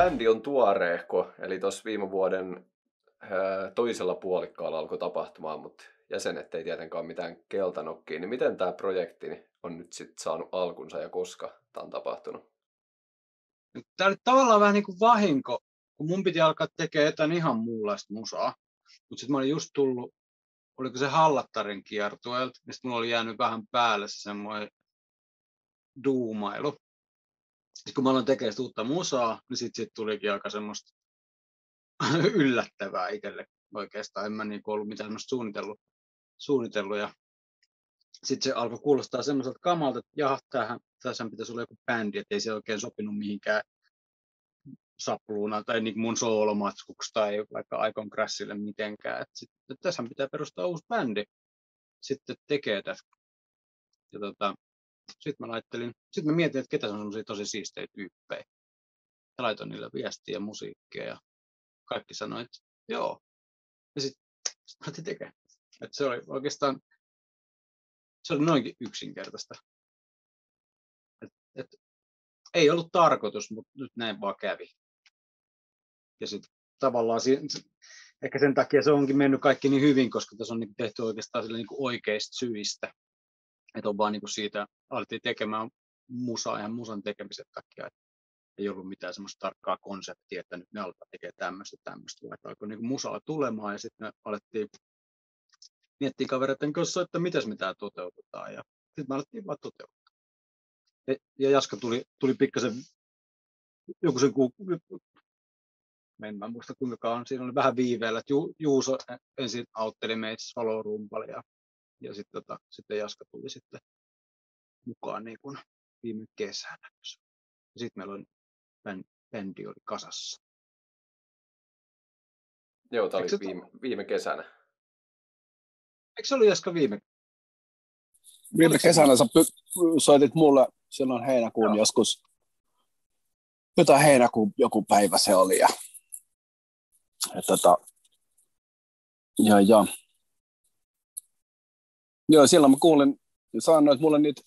bändi on tuoreehko, eli tuossa viime vuoden toisella puolikkaalla alkoi tapahtumaan, mutta jäsenet ei tietenkään ole mitään keltanokkia. Niin miten tämä projekti on nyt sitten saanut alkunsa ja koska tämä on tapahtunut? Tämä oli tavallaan vähän niin kuin vahinko, kun mun piti alkaa tekemään jotain ihan muunlaista musaa. Mutta sitten mä olin just tullut, oliko se Hallattarin kiertueelta, ja sitten mulla oli jäänyt vähän päälle semmoinen duumailu. Sitten kun mä aloin tekemään uutta musaa, niin sitten tulikin aika semmoista yllättävää itselle oikeastaan. En mä niinku ollut mitään suunnitellut. Ja sitten se alkoi kuulostaa semmoiselta kamalta, että jaha, tässä pitäisi olla joku bändi, että ei se oikein sopinut mihinkään sapluuna tai niin mun soolomatskuksi tai vaikka Icon Crashille mitenkään. Että tässä pitää perustaa uusi bändi sitten tekee tässä. Ja sitten mä mietin, että ketä on semmoisia tosi siistejä tyyppejä. Ja laitoin niille viestiä ja musiikkia ja kaikki sanoi, että joo. Ja sitten lähti tekemään. Että se oli oikeastaan, se oli noinkin yksinkertaista. Et ei ollut tarkoitus, mutta nyt näin vaan kävi. Ja sitten tavallaan ehkä sen takia se onkin mennyt kaikki niin hyvin, koska tässä on tehty oikeastaan niin oikeista syistä. Että on vaan niin siitä, alettiin tekemään musaa ihan musan tekemisen takia. Et ei ollut mitään semmoista tarkkaa konseptia, että nyt me aletaan tekemään tämmöistä, vaan alkoi niin musalla tulemaan ja sitten me alettiin miettiä kavereiden kanssa, että miten me tämä toteutetaan. Ja sitten me alettiin vaan toteuttaa. Ja Jaska tuli pikkasen joku sen en mä muista kuinka kauan, siinä oli vähän viiveellä, että Juuso ensin autteli meitä solo-rumpali ja sitten Jaska tuli sitten mukaan niin kuin viime kesänä. Ja sitten meillä oli bändi oli kasassa. Joo, tämä oli viime kesänä. Eikö se ollut Jaska viime kesänä? Sä soitit mulle silloin heinäkuun joskus, jotain heinäkuun joku päivä se oli ja Joo, silloin mä kuulin, sanoin mulle niitä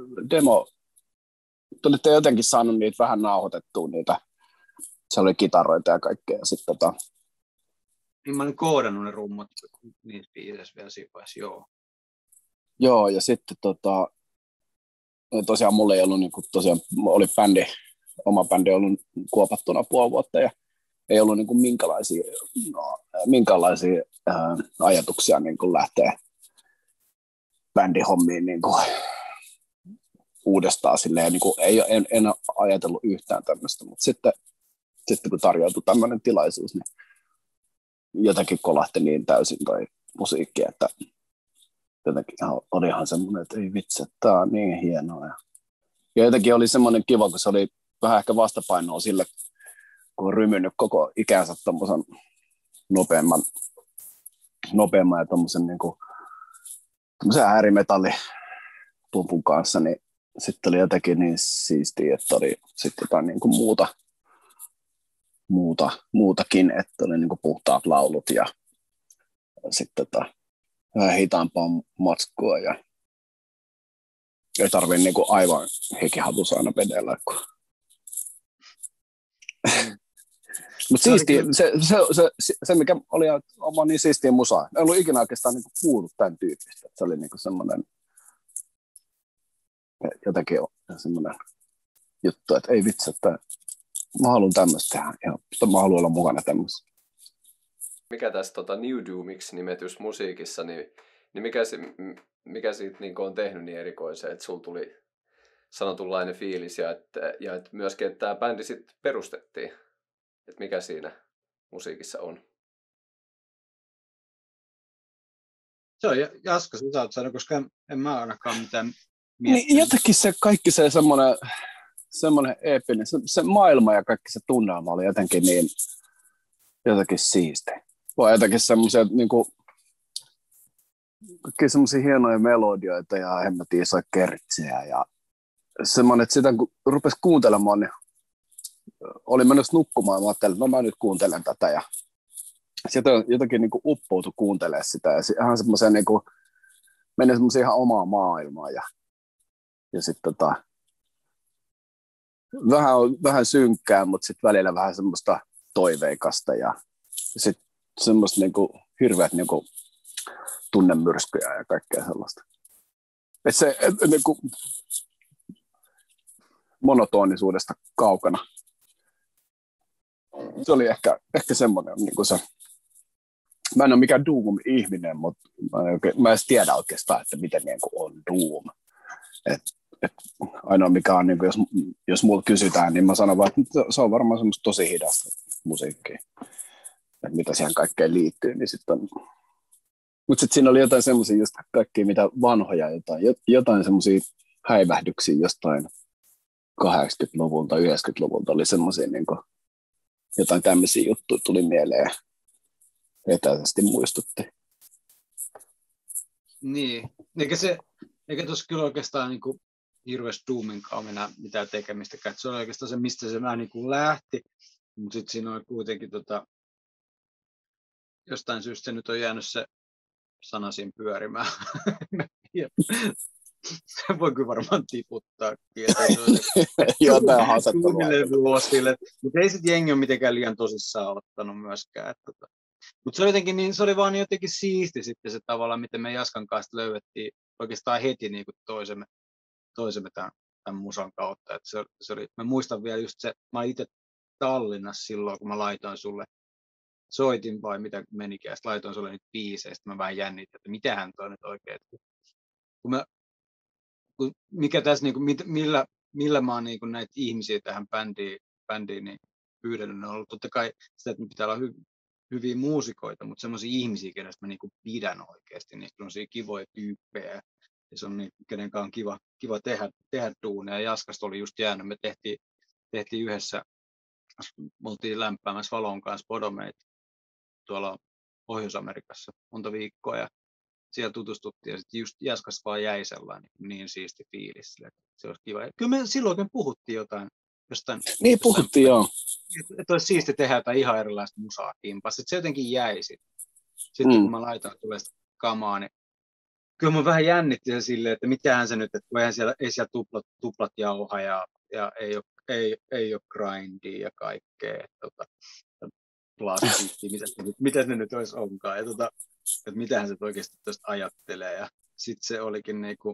te olitte jotenkin saanut niitä vähän nauhoitettua, niitä, se oli kitaroita ja kaikkea. Ja sit, Niin mä olin koodannut ne rummat niissä biiseissä vielä siinä vaiheessa, joo. Joo, ja sitten tosiaan mulla ei ollut, tosiaan oli oma bändi ollut kuopattuna puoli vuotta ja ei ollut minkälaisia ajatuksia lähteä bändihommiin uudestaan silleen, en ajatellut yhtään tämmöistä, mutta sitten kun tarjoutui tämmöinen tilaisuus, niin jotenkin kolahti niin täysin toi musiikki, että jotenkin olihan semmoinen, että ei vitsi, että tää on niin hienoa. Ja jotenkin oli semmoinen kiva, kun se oli vähän ehkä vastapainoa sille, kun on rymynyt koko ikänsä tommosen nopeamman ja tommosen äärimetallipumpun kanssa, niin sitten oli jotenkin niin siistiä, että oli sitten jotain muutakin, että oli puhtaat laulut ja sitten vähän hitaampaa matskua ja ei tarvitse aivan hikihatussa aina vedellä. Mutta siistiä, se mikä oli oma niin siistiä musaa. En ollut ikinä oikeastaan kuullut tämän tyyppistä. Se oli semmoinen jotenkin semmoinen juttu, että ei vitsi, että mä haluan tämmöistä tehdä. Ja mä haluan olla mukana tämmöistä. Mikä tässä New Doomiksi nimetys musiikissa, niin mikä siitä on tehnyt niin erikoiseen, että sulla tuli sanotunlainen fiilis ja että myöskin, että tämä bändi sitten perustettiin. Että mikä siinä musiikissa on? Se on Jaska, sä oot sanonut, koska en mä ainakaan mitään miettinyt. Niin jotenkin se kaikki se semmoinen eeppinen, se maailma ja kaikki se tunnelma oli jotenkin niin jotenkin siistiä. Vai jotenkin semmoisia kaikki semmoisia hienoja melodioita ja en mä tiedä, soi kertsiä ja semmoinen, että sitä kun rupesi kuuntelemaan, niin olin menossa nukkumaan ja mä ajattelin, että mä nyt kuuntelen tätä ja sieltä jotenkin uppoutui kuuntelemaan sitä ja ihan semmoiseen meni semmoiseen ihan omaan maailmaan ja sitten vähän synkkää, mutta sitten välillä vähän semmoista toiveikasta ja sitten semmoista niinku hirveät niinku tunnemyrskyjä ja kaikkea sellaista. Et se niinku monotonisuudesta kaukana. Se oli ehkä semmoinen niinku se. Mä en ole mikään Doom-ihminen, mutta mä en edes tiedä oikeastaan, että miten niinku on Doom. Et ainoa mikä on, niinku, jos multa kysytään, niin mä sanon vaan, että se on varmaan semmoista tosi hidasta musiikkia. Et mitä siihen kaikkeen liittyy, niin sitten on. Mutta sitten siinä oli jotain semmoisia just kaikkia mitä vanhoja, jotain semmoisia häivähdyksiä jostain 80-luvulta, 90-luvulta oli semmoisia niinku, jotain tämmöisiä juttuja tuli mieleen. Etäisesti muistutti. Niin, eikä tuossa kyllä oikeastaan niin kuin hirveästi Doomin kanssa mitään tekemistäkään. Se oli oikeastaan se, mistä se vähän niin kuin lähti, mutta sitten siinä oli kuitenkin jostain syystä se nyt on jäänyt se sana siinä pyörimään. Se voi kyllä varmaan tiputtaa. Jotain hasettelua. Mutta ei sitten jengi ole mitenkään liian tosissaan ottanut myöskään. Mutta se oli jotenkin niin, se oli vaan jotenkin siisti sitten se tavallaan, miten me Jaskan kanssa löydettiin oikeastaan heti niin kuin toisemme tämän musan kautta. Et se oli, mä muistan vielä just se, mä olin itse Tallinnassa silloin, kun mä laitoin sulle, soitin vai mitä menikään, sitten laitoin sulle niitä biisejä, sitten mä vähän jännitin, että mitähän toi nyt oikein. Mikä tässä, niin kuin, millä mä oon niin kuin näitä ihmisiä tähän bändiin niin pyydännyt, on ollut totta kai sitä, että pitää olla hyviä muusikoita, mutta semmoisia ihmisiä, kenestä mä niinku pidän oikeasti, niin semmoisia kivoja tyyppejä, ja se on niin, kenen kanssa on kiva tehdä duunia, ja Jaskasta oli just jäänyt, me tehtiin yhdessä, me oltiin lämpäämässä Valon kanssa Podomeita tuolla Pohjois-Amerikassa monta viikkoa, ja siellä tutustuttiin, ja sitten just Jaskasta vaan jäi sellainen niin siisti fiilis, että se olisi kiva. Ja kyllä me silloin puhuttiin jostain. Niin puhuttiin, joo. Että olisi siisti tehdä jotain ihan erilaista musaa kimpassa. Se jotenkin jäi sitten kun mä laitan tulee sitä kamaa, niin kyllä mun vähän jännitti se silleen, että mitähän se nyt, että kun ei siellä tuplat jauha ja ei ole grindia ja kaikkea. Plastiikki, mitä ne nyt olisi onkaan. Ja että mitähän se oikeasti tuosta ajattelee. Ja sitten se olikin niinku,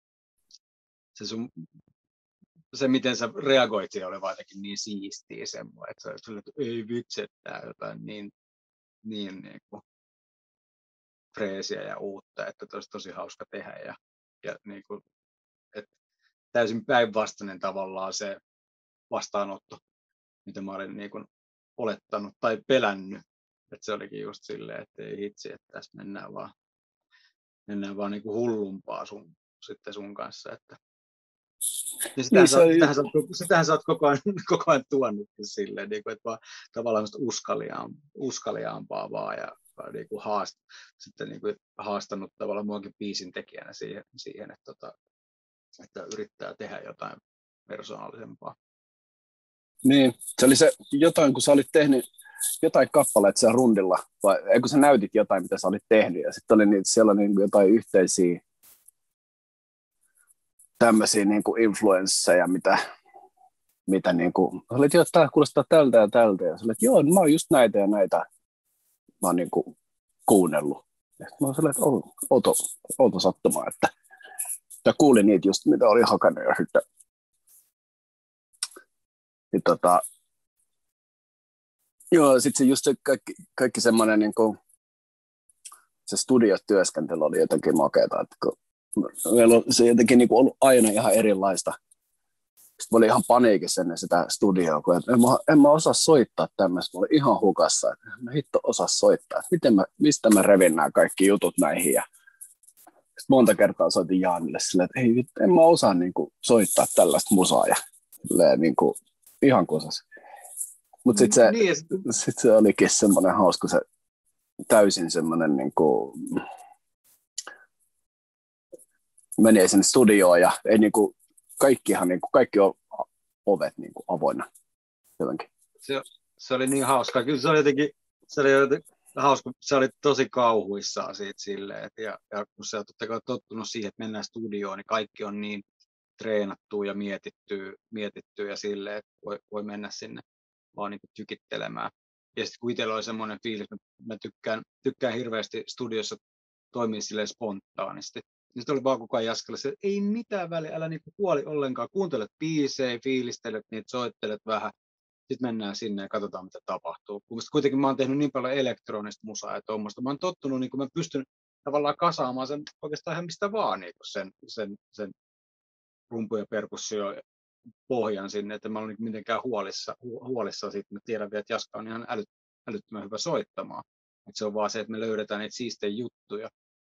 se, miten sä reagoit siihen, oli vaan jotenkin niin siistiä semmoinen, että se oli että ei vitsi, että tää jotain niin niinku freesiä ja uutta, että olisi tosi hauska tehdä. Ja niinku, että täysin päinvastainen tavallaan se vastaanotto, mitä mä olin niinku olettanut tai pelännyt. Että se olikin just silleen, että ei hitsi, että tässä mennään vaan niinku hullumpaa sun kanssa, että ja sitähän sä oot koko ajan tuonnutkin silleen, niin kuin, että vaan tavallaan uskaliaampaa vaan ja niin kuin sitten niin kuin haastanut tavallaan muakin biisin tekijänä siihen että yrittää tehdä jotain persoonallisempaa. Niin, se oli se jotain, kun sä olit tehnyt jotain kappaleita siellä rundilla, vai kun sä näytit jotain, mitä sä olit tehnyt, ja sitten oli siellä oli jotain yhteisiä tämmöisiä niinku influensseja, mitä niinku, olit jo, tää kuulostaa tältä ja tältä, ja sä olit, joo, mä oon just näitä ja näitä, mä oon niinku kuunnellut. Ja mä oon silleen, että outo sattuma, että kuulin niitä just, mitä oli hakannut, ja sitten joo, sitten se just se kaikki semmoinen niinku, se studiotyöskentely oli jotenkin makeata, että kun meillä on se jotenkin niin kuin ollut aina ihan erilaista. Sitten mä olin ihan paniikissa ennen sitä studioa, kun en mä osaa soittaa tämmöistä. Mä olin ihan hukassa, että mä hitto osaa soittaa. Mistä mä revin nämä kaikki jutut näihin. Ja sitten monta kertaa soitin Jaanille silleen, että ei, en mä osaa niin kuin soittaa tällaista musaa. Ja niin kuin, ihan kusas. Mutta sitten se olikin semmoinen hauska, se täysin semmoinen niin kuin menee sinne studioon ja ei niinku kaikkihan niinku kaikki on ovet niinku avoinna jotenkin. Se oli niin hauskaa. Kyllä se oli jotenkin hauska. Se oli tosi kauhuissaan siitä silleen, että ja kun sä oot tottunut siihen, että mennään studioon, niin kaikki on niin treenattua ja mietittyä ja silleen, että voi mennä sinne vaan niin kuin tykittelemään. Ja sitten kun itsellä oli semmoinen fiilis, että mä tykkään hirveästi studiossa toimia silleen spontaanisti. Niin sitten oli vaan koko ajan jaskella, että ei mitään väliä, älä niinku huoli ollenkaan, kuuntelet biisejä, fiilistelet niitä, soittelet vähän, sitten mennään sinne ja katsotaan, mitä tapahtuu. Kuitenkin mä oon tehnyt niin paljon elektronista musaa ja tuommoista, mä oon tottunut, niin mä pystyn tavallaan kasaamaan sen oikeastaan ihan mistä vaan, niin sen rumpu ja perkussio pohjan sinne, että mä olen mitenkään huolissa siitä, mä tiedän vielä, että Jaska on ihan älyttömän hyvä soittamaan. Et se on vaan se, että me löydetään niitä siistejä juttuja.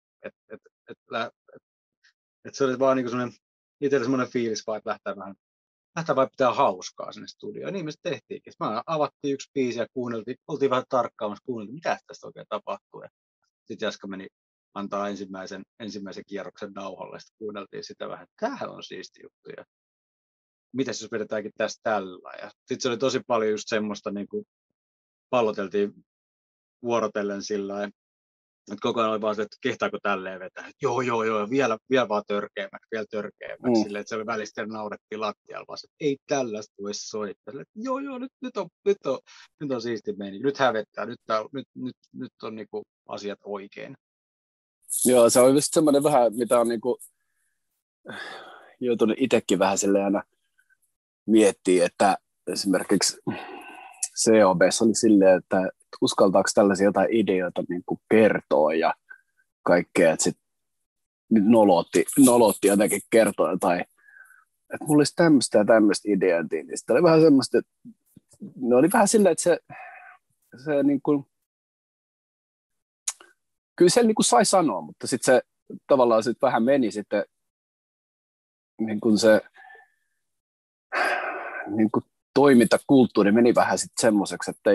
Se oli vaan niin semmoinen, itsellä semmoinen fiilis vaan, että lähtee vaan pitää hauskaa sinne studioon. Ja niin me sitten tehtiinkin. Mä avattiin yksi biisi ja oltiin vähän tarkkaamassa, kuunneltiin, mitä tästä oikein tapahtuu. Sitten Jaska meni antaa ensimmäisen kierroksen nauhalle, sitten kuunneltiin sitä vähän, että tämähän on siisti juttu. Ja mitäs jos vedetäänkin tästä tällä. Ja sitten se oli tosi paljon just semmoista, niin kuin palloteltiin vuorotellen sillä lailla, että koko ajan oli vaan se, että kehtaako tälleen vetää. Joo, vielä vaan törkeämmäksi. Silleen, että se oli välistä naurettiin lattialla vaan, että ei tällaista voi soittaa. Silleen, että nyt on siisti meni. Nyt hävettää, nyt on niinku asiat oikein. Joo, se on just semmoinen vähän, mitä on niinku joutunut itsekin vähän silleen aina miettiä, että esimerkiksi COB:ssa oli silleen, että uskaltaako tällaisia jotain ideoita niin kuin kertoa ja kaikkea, että sitten nolotti jotenkin kertoa jotain, että mulla olisi tämmöistä ja tämmöistä ideointia, niin sitten oli vähän semmoista, että ne oli vähän silleen, että se niin kuin, kyllä se niin kuin sai sanoa, mutta sitten se tavallaan sitten vähän meni sitten niin kuin se niin kuin toimintakulttuuri meni vähän sitten semmoiseksi, että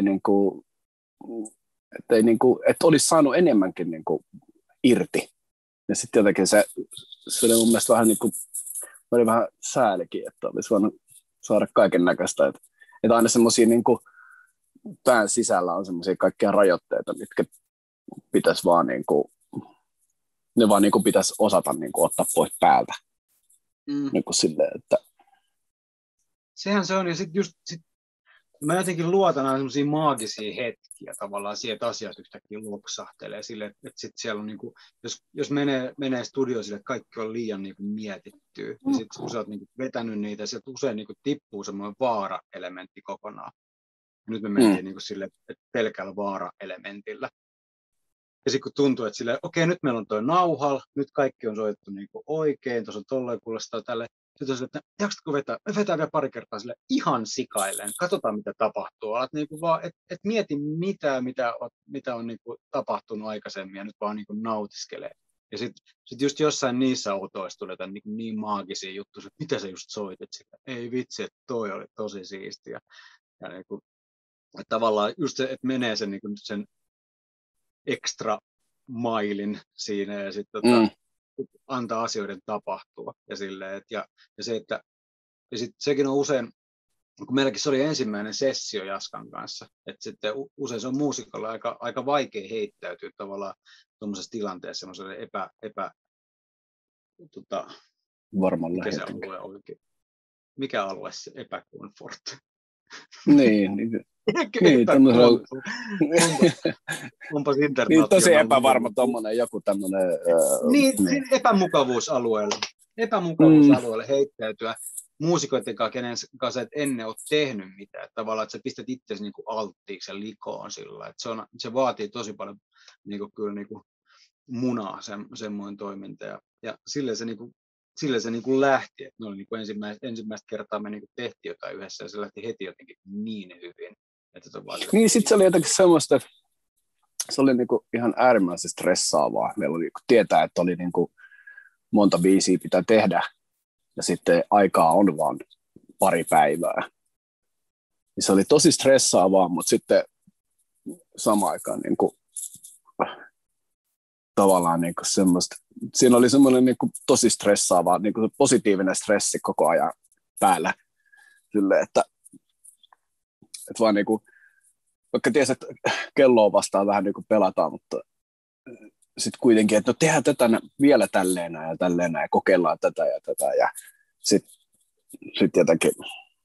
että olisi saanut enemmänkin niin kuin irti. Ja sitten jotenkin se oli mun mielestä vähän niin kuin, oli vähän säälikin, että olisi voinut saada kaiken näköistä. Että aina semmoisia niin kuin pään sisällä on semmoisia kaikkia rajoitteita, mitkä pitäisi vaan niin kuin, ne vaan niin kuin pitäisi osata niin kuin ottaa pois päältä. Niin kuin silleen, että sehän se on, ja sitten just mä jotenkin luotan aina semmoisia maagisia hetkiä tavallaan siihen, että asiat yhtäkkiä loksahtelee sille, että sit siellä on niinku, jos menee studioon sille, että kaikki on liian niinku mietittyä, niin sitten kun sä oot niinku vetänyt niitä, sieltä usein niinku tippuu semmoinen vaara-elementti kokonaan. Ja nyt me mentiin niinku sille, että pelkällä vaara-elementillä. Ja sitten kun tuntuu, että silleen, okei, nyt meillä on toi nauhal, nyt kaikki on soitettu niinku oikein, tuossa on tolleen kuulostaa tälle. Sitten on sille, että jaksatko vetää? Me vetää vielä pari kertaa sille ihan sikailleen. Katsotaan, mitä tapahtuu. Alat niinku vaan, et mieti mitä on niinku tapahtunut aikaisemmin ja nyt vaan niinku nautiskelee. Ja sitten just jossain niissä otoissa tulee niin maagisia juttuja, että mitä sä just soitit sitä. Ei vitsi, että toi oli tosi siistiä. Ja niinku, että tavallaan just se, että menee niinku sen extra mailin siinä ja sitten antaa asioiden tapahtua ja silleen, ja se, että ja sit sekin on usein, kun meilläkin se oli ensimmäinen sessio Jaskan kanssa, että sitten usein se on muusikolle aika vaikea heittäytyä tavallaan tuommoisessa tilanteessa semmoiselle varmalla mikä se alue oikein? Mikä alue se epäkomfort? Niin, onpas internationaalinen. Niin, tosi epävarma tuommoinen joku tämmöinen. Niin. Epämukavuusalueelle heittäytyä muusikoiden kanssa, kenen kanssa et ennen ole tehnyt mitään. Tavallaan, että sä pistät itsesi niinku alttiiksi ja likoon sillä. Että se vaatii tosi paljon kyllä munaa semmoinen toiminta. Ja silleen se niinku lähti. Että ne oli niinku ensimmäistä kertaa me niinku tehtiin jotain yhdessä ja se lähti heti jotenkin niin hyvin. Että niin, sitten se oli jotenkin semmoista, se oli niinku ihan äärimmäisen stressaavaa. Meillä oli tietää, että oli niinku monta biisiä pitää tehdä ja sitten aikaa on vaan pari päivää. Ja se oli tosi stressaavaa, mutta sitten samaan aikaan niinku, tavallaan niinku semmoista, siinä oli semmoinen niinku tosi stressaavaa, niinku positiivinen stressi koko ajan päällä. Silleen, että vaan niinku, vaikka tiesi, että kelloa vastaan vähän niinku pelataan, mutta sitten kuitenkin, että no tehdään tätä vielä tälleen ja kokeillaan tätä ja sit jotenkin,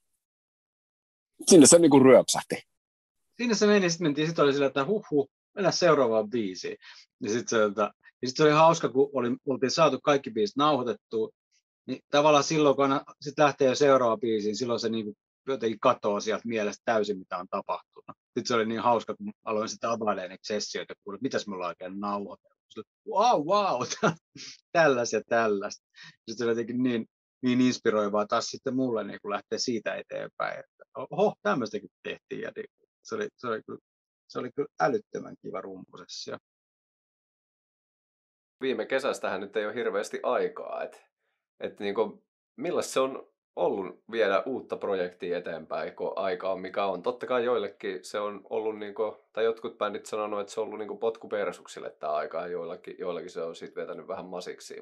sinne se niinku ryöpsähti. Siinä se meni, sitten oli sillä, että mennään seuraavaan biisiin. Ja sitten se oli hauska, kun oltiin saatu kaikki biisit nauhoitettua, niin tavallaan silloin, kun sit lähtee jo seuraava biisiin, silloin se niinku jotenkin katoaa sieltä mielestä täysin, mitä on tapahtunut. Sitten se oli niin hauska, kun aloin sitä availemaan niitä sessioita, että mitäs me ollaan oikein nauhoitettu. Wow, tällaista. Sitten se oli jotenkin niin inspiroivaa taas sitten mulle niin kun lähtee siitä eteenpäin, että tämmöistäkin tehtiin. Ja niin, se oli kyllä älyttömän kiva rumpusessio. Viime kesästähän nyt ei ole hirveästi aikaa, että niinku, millaista se on ollut viedä uutta projektia eteenpäin, kun aika on mikä on. Totta kai joillekin se on ollut, niinku, tai jotkut bändit sanonut, että se on ollut niinku potku persuksille tämä aika, ja joillakin se on sitten vetänyt vähän masiksiin,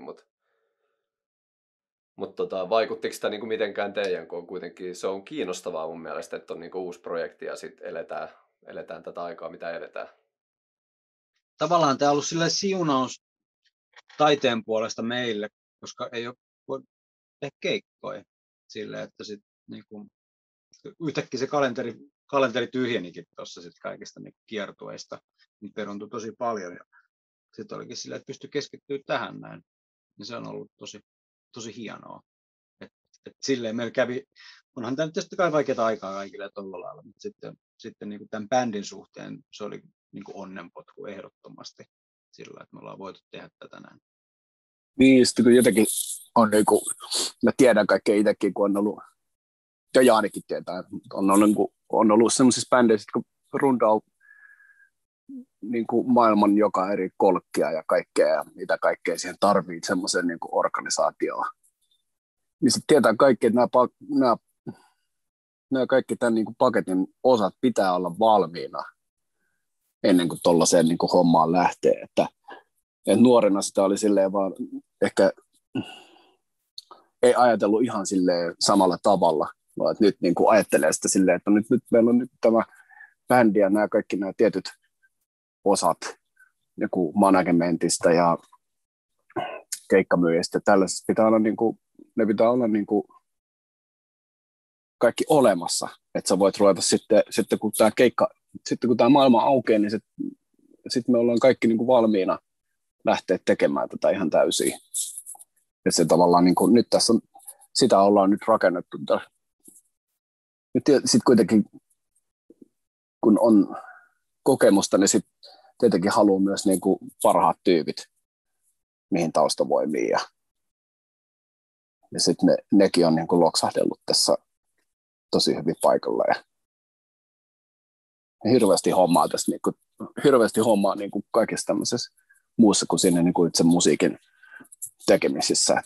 mutta vaikuttiko sitä niinku mitenkään teidän, kun on kuitenkin se on kiinnostavaa mun mielestä, että on niinku uusi projekti ja sitten eletään tätä aikaa, mitä eletään. Tavallaan tämä on ollut silleen siunaus taiteen puolesta meille, koska ei ole voi tehdä keikkoja silleen, että sit, niinku, yhtäkkiä se kalenteri tyhjenikin tuossa kaikista niinku kiertueista, niin peruntui tosi paljon. Ja sitten olikin silleen, että pystyi keskittyä tähän näin. Ja se on ollut tosi hienoa. Et silleen meillä kävi, onhan tämä tietysti kai vaikeaa aikaa kaikille tuolla lailla, mutta sitten niinku tämän bändin suhteen se oli niinku onnenpotku ehdottomasti sillä, että me ollaan voitu tehdä tätä näin. Niin, sitten kun jotenkin on niinku, mä tiedän kaikkea itsekin, kun on ollut, ja Jaanikin tietää, on ollut sellaisissa bändeissä, kun rundaa niinku maailman joka eri kolkkia ja kaikkea, ja mitä kaikkea siihen tarvii semmoisen niinku organisaatioon. Niin sitten tietää kaikki, että nämä kaikki tämän niinku paketin osat pitää olla valmiina ennen kuin tuollaiseen niinku hommaan lähtee. Että nuorena sitä oli silleen vaan ehkä ei ajatellut ihan silleen samalla tavalla, vaan että nyt niinku ajattelee sitä silleen, että nyt meillä on nyt tämä bändi ja kaikki nämä tietyt osat joku managementista ja keikkamyyjistä ja tällaisista pitää olla niinku, ne pitää olla niinku kaikki olemassa, että sä voit ruveta sitten kun tämä keikka, sitten kun tämä maailma aukeaa, niin sitten me ollaan kaikki niinku valmiina lähteä tekemään tätä ihan täysin. Ja se tavallaan niinku, nyt tässä on, sitä ollaan nyt rakennettu. Sitten kuitenkin, kun on kokemusta, niin sitten tietenkin haluaa myös niinku parhaat tyypit niihin taustavoimiin. Ja sitten nekin on niinku loksahdellut tässä tosi hyvin paikalla. Ja hirveästi hommaa tässä, niinku kaikessa tämmöisessä muussa kuin siinä niinku itse musiikin tekemisissä.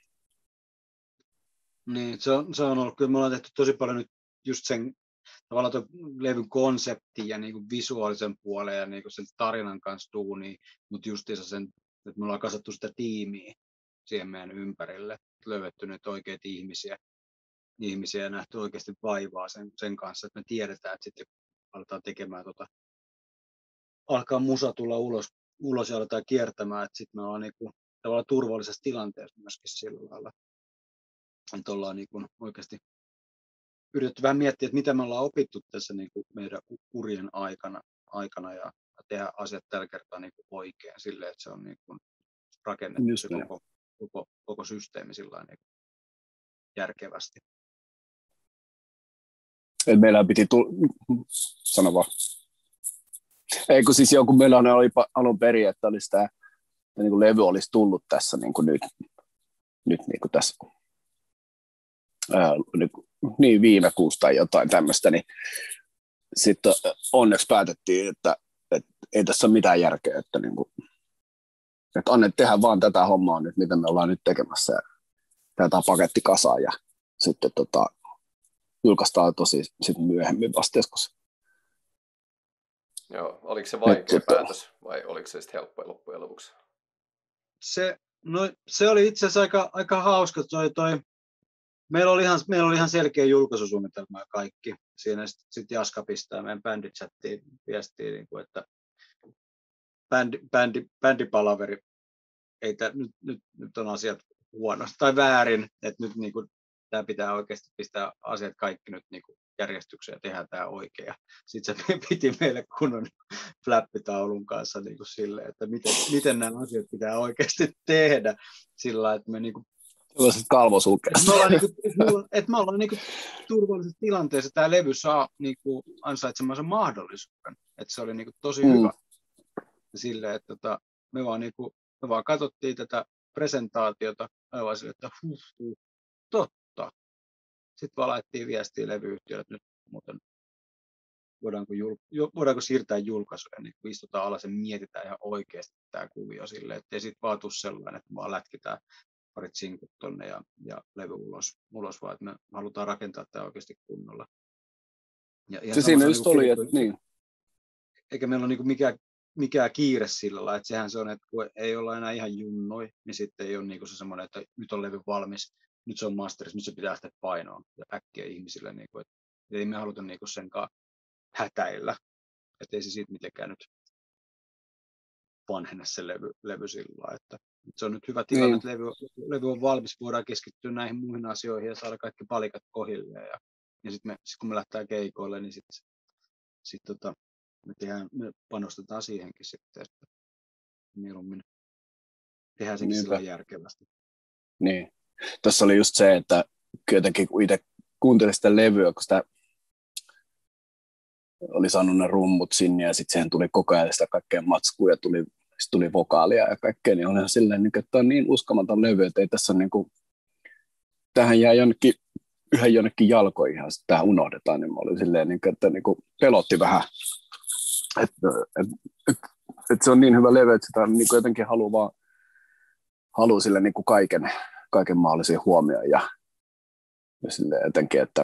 Niin, se on ollut, kyllä me ollaan tehty tosi paljon nyt just sen tavallaan tuon levyn konseptin ja niinku visuaalisen puolen ja niinku sen tarinan kanssa duunia, mutta justiinsa sen, että me ollaan kasattu sitä tiimiä siihen meidän ympärille, löydetty nyt oikeita ihmisiä ja nähty oikeasti vaivaa sen kanssa, että me tiedetään, että sitten aletaan tekemään alkaa musa tulla ulos ja aletaan kiertämään, että sitten me ollaan niinku tavallaan turvallisessa tilanteessa myöskin sillä lailla. Että ollaan niinku oikeasti yritetty vähän miettiä, että mitä me ollaan opittu tässä niinku meidän urien aikana ja tehdä asiat tällä kertaa niinku oikein silleen, että se on niinku rakennettu se koko systeemi sillä niinku järkevästi. Meillä piti sano vaan. Ei kun siis joku meillä oli alun perin, että olisi tämä niin kuin levy olisi tullut tässä niin kuin nyt niin kuin tässä niin viime kuussa tai jotain tämmöistä, niin sitten onneksi päätettiin, että ei tässä ole mitään järkeä, että, niin kuin, että tehdään vaan tätä hommaa nyt, mitä me ollaan nyt tekemässä ja tätä paketti kasaan ja sitten julkaistaan tosi sitten myöhemmin vasta joskus. Joo, oliko se vaikea päätös vai oliko se sitten helppoa loppujen lopuksi? Se oli itse asiassa aika hauska. Meillä oli ihan selkeä julkaisusuunnitelma ja kaikki. Siinä sitten Jaska pistää meidän bändichattiin viestiä, niin kuin, että bändipalaveri, ei nyt on asiat huonosti tai väärin, että nyt niin kuin, tämä pitää oikeasti pistää asiat kaikki nyt niin kuin järjestykseen ja tehdään tämä oikein. Sitten se piti meille kunnon flappitaulun kanssa niin kuin silleen, että miten nämä asiat pitää oikeasti tehdä sillä, että me niin kuin me ollaan niinku turvallisessa tilanteessa, tämä levy saa niinku ansaitsemansa mahdollisuuden. Että se oli niinku tosi hyvä. Silleen, että me vaan katsottiin tätä presentaatiota, me vaan silleen, että totta. Sitten vaan laittiin viestiä levyyhtiölle, että nyt muuten voidaanko siirtää julkaisuja, niin kun istutaan alas ja mietitään ihan oikeasti tämä kuvio silleen, että ei sitten vaan tule sellainen, että vaan lätkitään parit sinkut tonne ja levy ulos, vaan että me halutaan rakentaa tämä oikeasti kunnolla. Ja se siinä just oli, että niin. Eikä meillä ole niinku mikään kiire sillä lailla, että sehän se on, että kun ei olla enää ihan junnoi, niin sitten ei ole niinku se semmoinen, että nyt on levy valmis, nyt se on masterissa, nyt se pitää lähteä painoon ja äkkiä ihmisille. Niinku, että ei me haluta niinku senkaan hätäillä, että ei se siitä mitenkään nyt vanhene se levy sillä lailla, että se on nyt hyvä tilanne, että levy on valmis, voidaan keskittyä näihin muihin asioihin ja saada kaikki palikat kohilleen. Ja sitten kun me lähdetään keikoille, niin me panostetaan siihenkin sitten, että mieluummin tehdään senkin sillä järkevästi. Niin. Tässä oli just se, että jotenkin kun itse kuuntelin sitä levyä, kun sitä oli saanut ne rummut sinne ja sitten siihen tuli koko ajan sitä kaikkea matskua ja tuli vokaalia ja kaikkea, niin oli silleen, että tämä on niin uskomaton levy, että ei tässä niin kuin, tähän jää jonnekin jalkoihin ja sitten tähän unohdetaan, niin mä olin silleen, että niin kuin pelotti vähän, että se on niin hyvä levy, että sitä niin kuin jotenkin haluaa sille niin kuin kaiken mahdollisen huomioon ja silleen jotenkin, että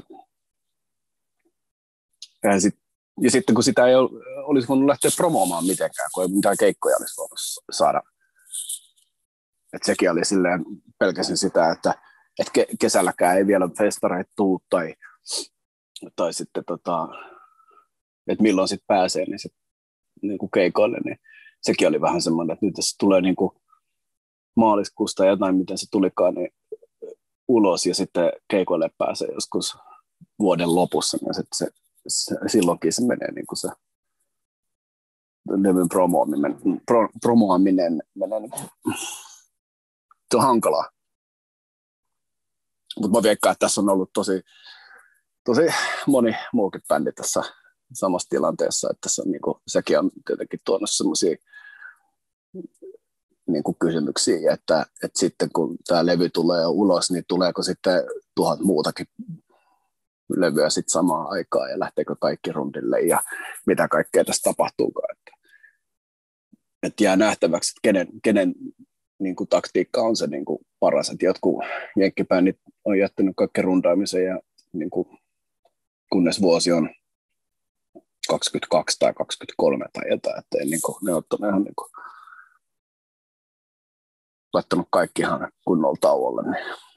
ja sitten kun sitä ei olisi voinut lähteä promoomaan mitenkään, kun ei mitään keikkoja olisi voinut saada. Että sekin oli silleen, pelkäsin sitä, että kesälläkään ei vielä festareita tuu tai sitten että milloin sitten pääsee niin kuin keikoille, niin sekin oli vähän semmoinen, että nyt tässä tulee niin kuin maaliskuusta jotain, miten se tulikaan, niin ulos ja sitten keikoille pääsee joskus vuoden lopussa, niin sitten silloinkin se menee niin kuin se levyn promoaminen menee niin kuin, se on hankalaa. Mutta mä veikkaan, että tässä on ollut tosi moni muukin bändi tässä samassa tilanteessa, että tässä on niin kuin, sekin on tietenkin tuonut semmoisia niin kuin kysymyksiä, että sitten kun tämä levy tulee ulos, niin tuleeko sitten 1000 muutakin levyä sitten samaan aikaan ja lähteekö kaikki rundille ja mitä kaikkea tässä tapahtuukaan. Että jää nähtäväksi, että kenen niin kuin taktiikka on se niin kuin paras. Että jotkut jenkkibändit on jättänyt kaikki rundaamisen ja niin kuin, kunnes vuosi on 22 tai 23 tai jotain, että niin kuin, ne on ihan niin laittanut kaikki ihan kunnolla tauolle. Niin